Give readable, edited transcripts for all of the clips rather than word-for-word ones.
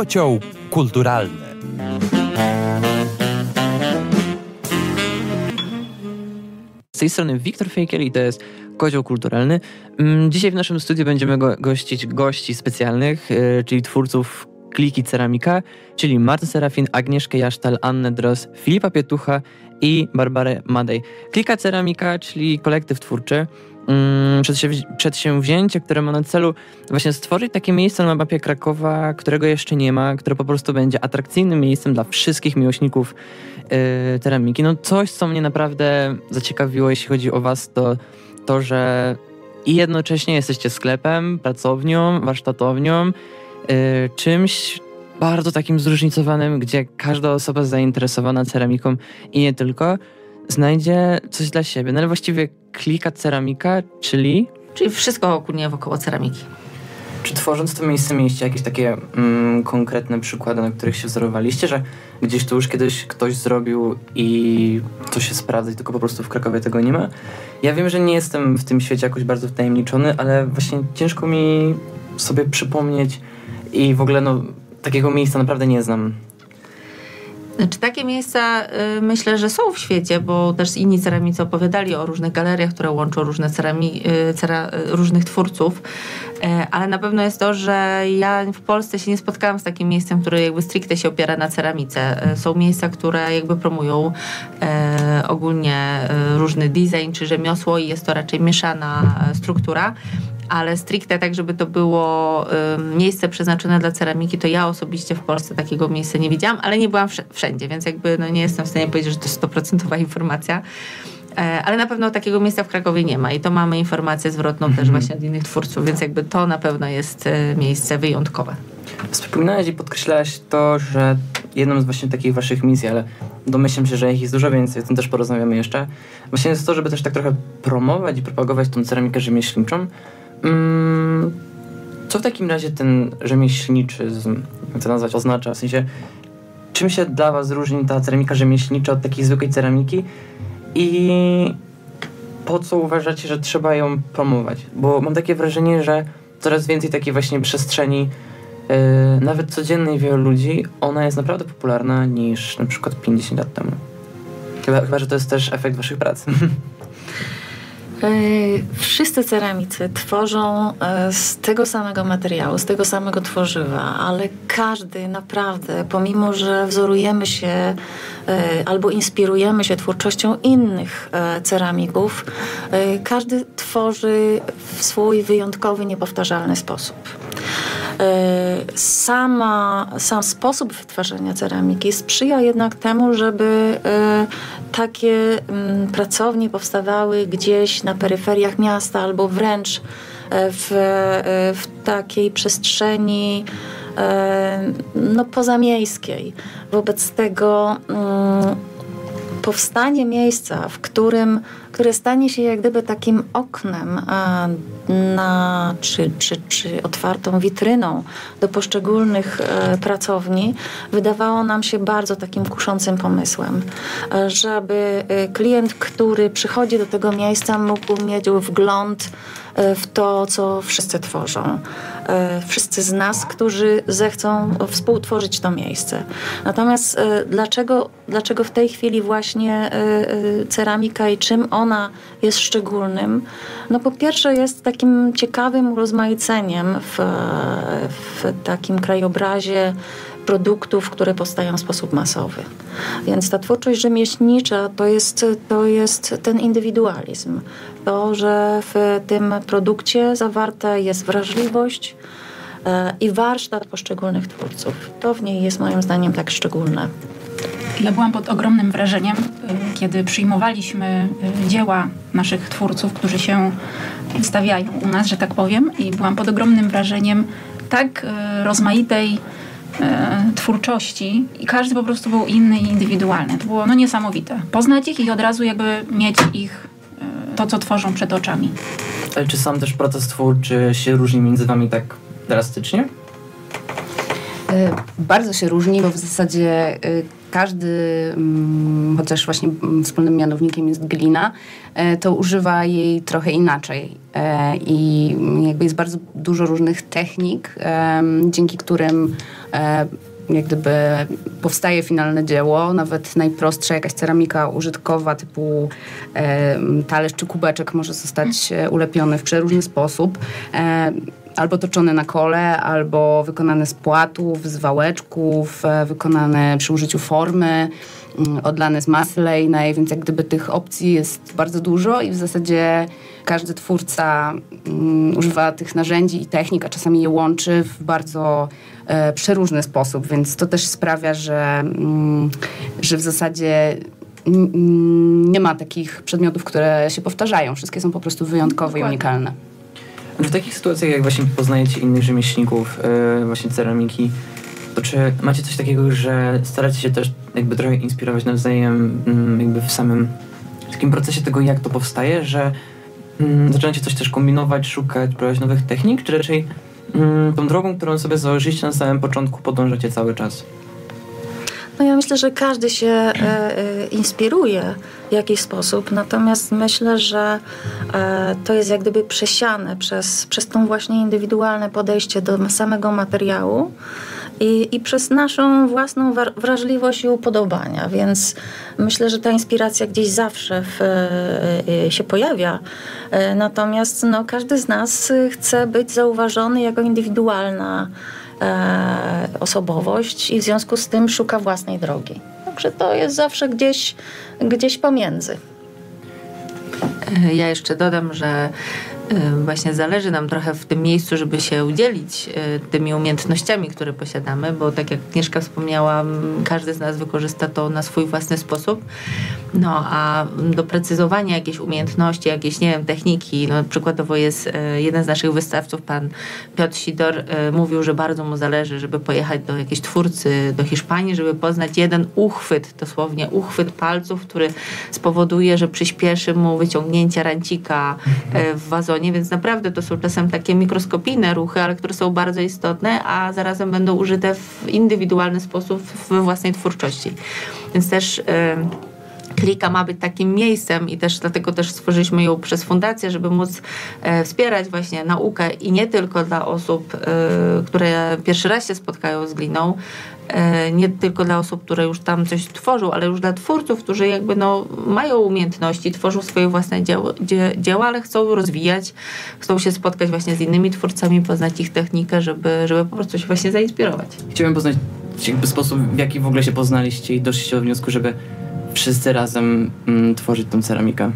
Kocioł kulturalny. Z tej strony Wiktor Fejkiel i to jest Kocioł kulturalny. Dzisiaj w naszym studiu będziemy gościć gości specjalnych, czyli twórców Kliki Ceramika, czyli Martę Serafin, Agnieszkę Jasztal, Annę Droz, Filipa Pietucha i Barbarę Madej. Klika Ceramika, czyli kolektyw twórczy, przedsięwzięcie, które ma na celu właśnie stworzyć takie miejsce na mapie Krakowa, którego jeszcze nie ma, które po prostu będzie atrakcyjnym miejscem dla wszystkich miłośników ceramiki. No coś, co mnie naprawdę zaciekawiło, jeśli chodzi o was, to, że i jednocześnie jesteście sklepem, pracownią, warsztatownią, czymś bardzo takim zróżnicowanym, gdzie każda osoba zainteresowana ceramiką i nie tylko znajdzie coś dla siebie. No ale właściwie Klika Ceramika, czyli wszystko ogólnie wokoło ceramiki. Czy tworząc to miejsce mieliście jakieś takie konkretne przykłady, na których się wzorowaliście, że gdzieś to już kiedyś ktoś zrobił i to się sprawdza i tylko po prostu w Krakowie tego nie ma? Ja wiem, że nie jestem w tym świecie jakoś bardzo wtajemniczony, ale właśnie ciężko mi sobie przypomnieć i w ogóle takiego miejsca naprawdę nie znam. Znaczy, takie miejsca myślę, że są w świecie, bo też inni ceramicy opowiadali o różnych galeriach, które łączą różnych twórców, ale na pewno jest to, że ja w Polsce się nie spotkałam z takim miejscem, które jakby stricte się opiera na ceramice. Są miejsca, które jakby promują ogólnie różny design czy rzemiosło i jest to raczej mieszana struktura. Ale stricte tak, żeby to było miejsce przeznaczone dla ceramiki, to ja osobiście w Polsce takiego miejsca nie widziałam, ale nie byłam wszędzie, więc jakby nie jestem w stanie powiedzieć, że to jest 100% informacja. Ale na pewno takiego miejsca w Krakowie nie ma i to mamy informację zwrotną też właśnie od innych twórców, więc jakby to na pewno jest miejsce wyjątkowe. Wspominałaś i podkreślałaś to, że jedną z właśnie takich waszych misji, ale domyślam się, że ich jest dużo więcej, o tym też porozmawiamy jeszcze, właśnie jest to, żeby też tak trochę promować i propagować tą ceramikę rzemieślniczą. Co w takim razie ten rzemieślniczyzm, jak to nazwać, oznacza? W sensie, czym się dla was różni ta ceramika rzemieślnicza od takiej zwykłej ceramiki i po co uważacie, że trzeba ją promować? Bo mam takie wrażenie, że coraz więcej takiej właśnie przestrzeni, nawet codziennej wielu ludzi, ona jest naprawdę popularna niż na przykład 50 lat temu. Chyba że to jest też efekt waszych prac. Wszyscy ceramicy tworzą z tego samego materiału, z tego samego tworzywa, ale każdy naprawdę, pomimo że wzorujemy się albo inspirujemy się twórczością innych ceramików, każdy tworzy w swój wyjątkowy, niepowtarzalny sposób. Sam sposób wytwarzania ceramiki sprzyja jednak temu, żeby takie pracownie powstawały gdzieś na peryferiach miasta albo wręcz w takiej przestrzeni pozamiejskiej. Wobec tego powstanie miejsca, które stanie się jak gdyby takim oknem czy otwartą witryną do poszczególnych pracowni, wydawało nam się bardzo takim kuszącym pomysłem, żeby klient, który przychodzi do tego miejsca, mógł mieć wgląd w to, co wszyscy tworzą. Wszyscy z nas, którzy zechcą współtworzyć to miejsce. Natomiast dlaczego w tej chwili właśnie ceramika i czym ona jest szczególnym? No po pierwsze jest takim ciekawym urozmaiceniem w takim krajobrazie produktów, które powstają w sposób masowy. Więc ta twórczość rzemieślnicza to jest ten indywidualizm. To, że w tym produkcie zawarta jest wrażliwość i warsztat poszczególnych twórców. To w niej jest moim zdaniem tak szczególne. Ja byłam pod ogromnym wrażeniem, kiedy przyjmowaliśmy dzieła naszych twórców, którzy się stawiają u nas, że tak powiem, i byłam pod ogromnym wrażeniem tak rozmaitej twórczości i każdy po prostu był inny i indywidualny. To było niesamowite. Poznać ich i od razu jakby mieć ich, to co tworzą przed oczami. Ale czy sam też proces twórczy się różni między wami tak drastycznie? Bardzo się różni, bo w zasadzie każdy, chociaż właśnie wspólnym mianownikiem jest glina, to używa jej trochę inaczej. I jakby jest bardzo dużo różnych technik, dzięki którym jak gdyby powstaje finalne dzieło, nawet najprostsza jakaś ceramika użytkowa typu talerz czy kubeczek może zostać ulepiony w przeróżny sposób. Albo toczone na kole, albo wykonane z płatów, z wałeczków, wykonane przy użyciu formy, odlane z masy lejnej, więc jak gdyby tych opcji jest bardzo dużo i w zasadzie każdy twórca używa tych narzędzi i technik, a czasami je łączy w bardzo przeróżny sposób, więc to też sprawia, że w zasadzie nie ma takich przedmiotów, które się powtarzają. Wszystkie są po prostu wyjątkowe i unikalne. W takich sytuacjach, jak właśnie poznajecie innych rzemieślników właśnie ceramiki, to czy macie coś takiego, że staracie się też jakby trochę inspirować nawzajem jakby w samym takim procesie tego, jak to powstaje, że zaczynacie coś też kombinować, szukać, próbować nowych technik, czy raczej tą drogą, którą sobie założyliście na samym początku, podążacie cały czas? No ja myślę, że każdy się inspiruje w jakiś sposób, natomiast myślę, że to jest jak gdyby przesiane przez tą właśnie indywidualne podejście do samego materiału i przez naszą własną wrażliwość i upodobania, więc myślę, że ta inspiracja gdzieś zawsze się pojawia, natomiast no, każdy z nas chce być zauważony jako indywidualna osobowość i w związku z tym szuka własnej drogi. Także to jest zawsze gdzieś pomiędzy. Ja jeszcze dodam, że właśnie zależy nam trochę w tym miejscu, żeby się udzielić tymi umiejętnościami, które posiadamy, bo tak jak Agnieszka wspomniała, każdy z nas wykorzysta to na swój własny sposób. No a doprecyzowanie jakiejś umiejętności, jakieś, nie wiem, techniki, no przykładowo jest jeden z naszych wystawców, pan Piotr Sidor, mówił, że bardzo mu zależy, żeby pojechać do jakiejś twórcy do Hiszpanii, żeby poznać jeden uchwyt, dosłownie uchwyt palców, który spowoduje, że przyspieszy mu wyciągnięcie rancika w wazonie, więc naprawdę to są czasem takie mikroskopijne ruchy, ale które są bardzo istotne, a zarazem będą użyte w indywidualny sposób we własnej twórczości. Więc też Klika ma być takim miejscem i też dlatego też stworzyliśmy ją przez fundację, żeby móc wspierać właśnie naukę i nie tylko dla osób, które pierwszy raz się spotkają z gliną, nie tylko dla osób, które już tam coś tworzą, ale już dla twórców, którzy jakby no, mają umiejętności, tworzą swoje własne dzieła, ale chcą rozwijać, chcą się spotkać właśnie z innymi twórcami, poznać ich technikę, żeby po prostu się właśnie zainspirować. Chciałem poznać jakby sposób, w jaki w ogóle się poznaliście i doszliście do wniosku, żeby wszyscy razem tworzyć tą ceramikę.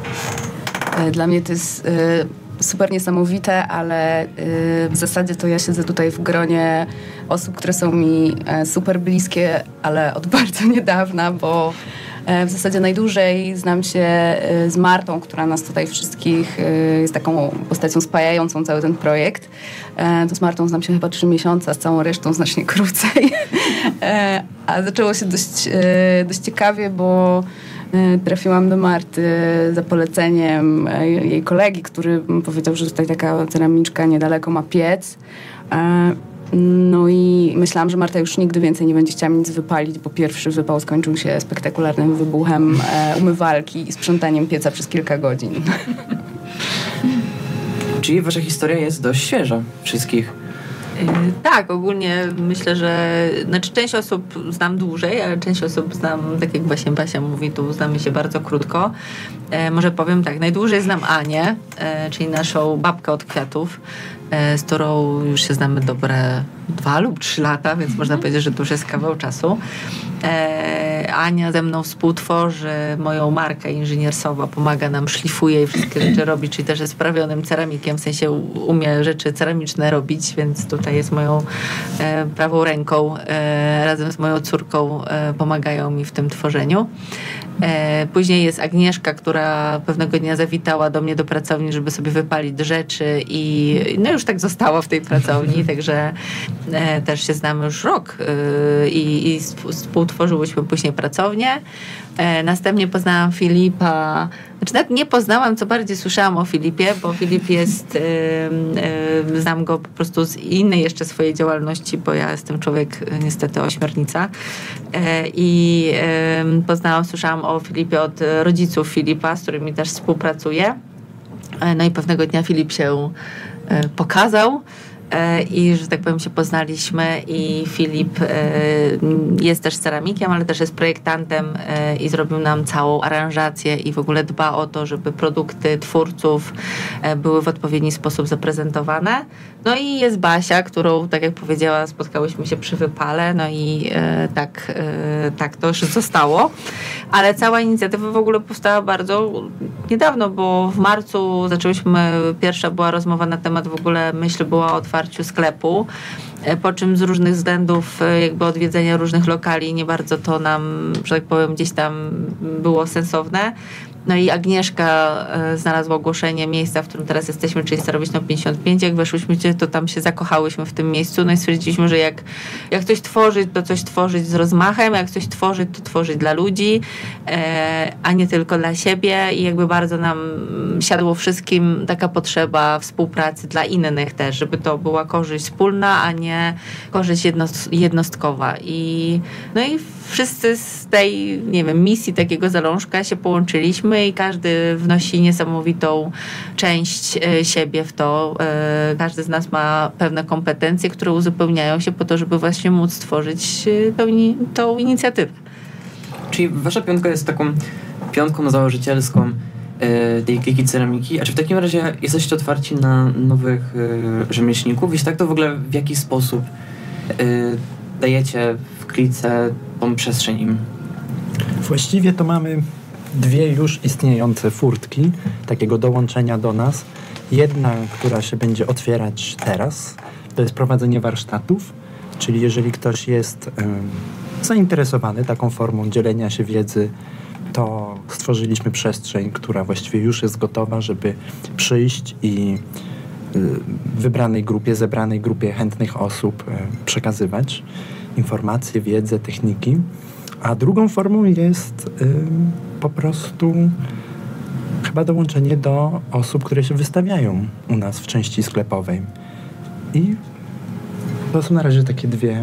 Dla mnie to jest super niesamowite, ale w zasadzie to ja siedzę tutaj w gronie osób, które są mi super bliskie, ale od bardzo niedawna, bo w zasadzie najdłużej znam się z Martą, która nas tutaj wszystkich jest taką postacią spajającą cały ten projekt. To z Martą znam się chyba 3 miesiące, a z całą resztą znacznie krócej. A zaczęło się dość ciekawie, bo trafiłam do Marty za poleceniem jej kolegi, który powiedział, że tutaj taka ceramiczka niedaleko ma piec. No i myślałam, że Marta już nigdy więcej nie będzie chciała nic wypalić, bo pierwszy wypał skończył się spektakularnym wybuchem umywalki i sprzątaniem pieca przez kilka godzin. Czyli wasza historia jest dość świeża wszystkich. Tak, ogólnie myślę, że część osób znam dłużej, ale część osób znam, tak jak właśnie Basia mówi, tu znamy się bardzo krótko. Może powiem tak, najdłużej znam Anię, czyli naszą babkę od kwiatów, z którą już się znamy dobre 2 lub 3 lata, więc można powiedzieć, że to już jest kawał czasu. Ania ze mną współtworzy moją markę inżyniersową, pomaga nam, szlifuje i wszystkie rzeczy robi, czyli też jest sprawionym ceramikiem, w sensie umie rzeczy ceramiczne robić, więc tutaj jest moją prawą ręką, razem z moją córką pomagają mi w tym tworzeniu. Później jest Agnieszka, która pewnego dnia zawitała do mnie do pracowni, żeby sobie wypalić rzeczy i no już tak została w tej pracowni, także też się znamy już rok i współtworzyłyśmy później pracownię. Następnie poznałam Filipa, znaczy nawet nie poznałam, co bardziej słyszałam o Filipie, bo Filip jest, znam go po prostu z innej jeszcze swojej działalności, bo ja jestem człowiek niestety ośmiornica i słyszałam o Filipie od rodziców Filipa, z którymi też współpracuję. No i pewnego dnia Filip się pokazał i, że tak powiem, się poznaliśmy i Filip jest też ceramikiem, ale też jest projektantem i zrobił nam całą aranżację i w ogóle dba o to, żeby produkty twórców były w odpowiedni sposób zaprezentowane. No i jest Basia, którą, tak jak powiedziała, spotkałyśmy się przy wypale, no i tak to już zostało. Ale cała inicjatywa w ogóle powstała bardzo niedawno, bo w marcu pierwsza była rozmowa na temat, w ogóle myśl była o otwarciu sklepu, po czym z różnych względów jakby odwiedzenia różnych lokali nie bardzo to nam, że tak powiem, gdzieś tam było sensowne. No i Agnieszka znalazła ogłoszenie miejsca, w którym teraz jesteśmy, czyli Starowiśno 55. Jak weszłyśmy, to tam się zakochałyśmy w tym miejscu. No i stwierdziliśmy, że jak coś tworzyć, to coś tworzyć z rozmachem, jak coś tworzyć, to tworzyć dla ludzi, a nie tylko dla siebie. I jakby bardzo nam siadło wszystkim taka potrzeba współpracy dla innych też, żeby to była korzyść wspólna, a nie korzyść jednostkowa. No i wszyscy z tej, nie wiem, misji takiego zalążka się połączyliśmy i każdy wnosi niesamowitą część siebie w to. Każdy z nas ma pewne kompetencje, które uzupełniają się po to, żeby właśnie móc stworzyć tą inicjatywę. Czyli wasza piątka jest taką piątką założycielską tej Kliki Ceramiki. A czy w takim razie jesteście otwarci na nowych rzemieślników? Jeśli tak, to w ogóle w jaki sposób dajecie w Klice tą przestrzeń im? Właściwie to mamy dwie już istniejące furtki takiego dołączenia do nas. Jedna, która się będzie otwierać teraz, to jest prowadzenie warsztatów, czyli jeżeli ktoś jest zainteresowany taką formą dzielenia się wiedzy, to stworzyliśmy przestrzeń, która właściwie już jest gotowa, żeby przyjść i zebranej grupie chętnych osób przekazywać informacje, wiedzę, techniki. A drugą formą jest po prostu chyba dołączenie do osób, które się wystawiają u nas w części sklepowej. I to są na razie takie dwie...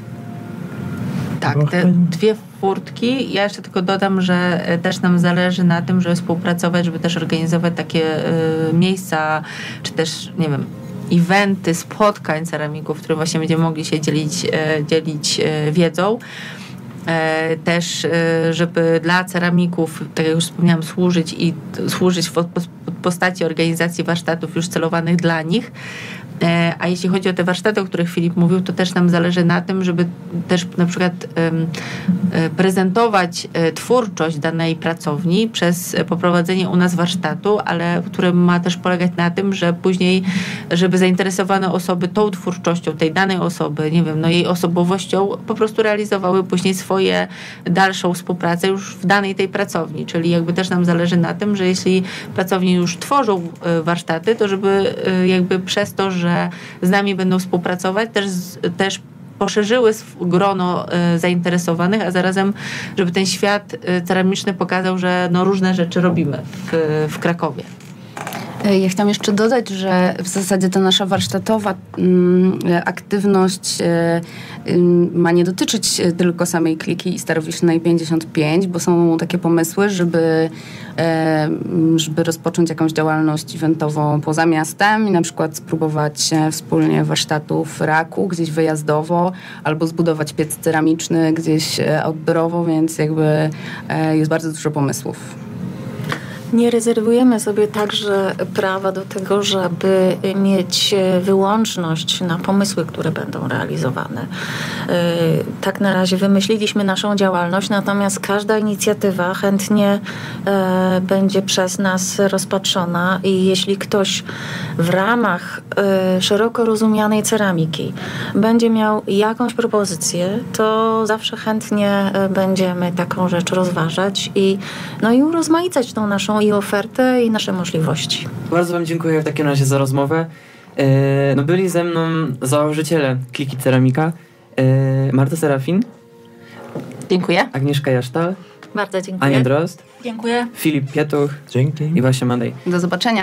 Tak, te dwie furtki. Ja jeszcze tylko dodam, że też nam zależy na tym, żeby współpracować, żeby też organizować takie miejsca, czy też, nie wiem, eventy, spotkań ceramików, w których właśnie będziemy mogli się dzielić wiedzą. Też, żeby dla ceramików, tak jak już wspomniałam, służyć w postaci organizacji warsztatów już celowanych dla nich. A jeśli chodzi o te warsztaty, o których Filip mówił, to też nam zależy na tym, żeby też na przykład prezentować twórczość danej pracowni przez poprowadzenie u nas warsztatu, ale który ma też polegać na tym, że później, żeby zainteresowane osoby tą twórczością tej danej osoby, nie wiem, no jej osobowością, po prostu realizowały później swoje dalszą współpracę już w danej tej pracowni. Czyli jakby też nam zależy na tym, że jeśli pracownie już tworzą warsztaty, to żeby jakby przez to, że z nami będą współpracować, też poszerzyły grono zainteresowanych, a zarazem, żeby ten świat ceramiczny pokazał, że no różne rzeczy robimy w Krakowie. Ja chciałam jeszcze dodać, że w zasadzie ta nasza warsztatowa aktywność ma nie dotyczyć tylko samej Kliki Starowiśnej 55, bo są takie pomysły, żeby rozpocząć jakąś działalność eventową poza miastem i na przykład spróbować wspólnie warsztatów raku gdzieś wyjazdowo, albo zbudować piec ceramiczny gdzieś outdoorowo, więc jakby jest bardzo dużo pomysłów. Nie rezerwujemy sobie także prawa do tego, żeby mieć wyłączność na pomysły, które będą realizowane. Tak na razie wymyśliliśmy naszą działalność, natomiast każda inicjatywa chętnie będzie przez nas rozpatrzona i jeśli ktoś w ramach szeroko rozumianej ceramiki będzie miał jakąś propozycję, to zawsze chętnie będziemy taką rzecz rozważać i urozmaicać tą naszą i ofertę, i nasze możliwości. Bardzo wam dziękuję w takim razie za rozmowę. Byli ze mną założyciele Kliki Ceramika, Marta Serafin Dziękuję. Agnieszka Jasztal, Bardzo dziękuję. Ania Drozd, Dziękuję. Filip Pietuch Dzięki. i Basia Madej. Do zobaczenia.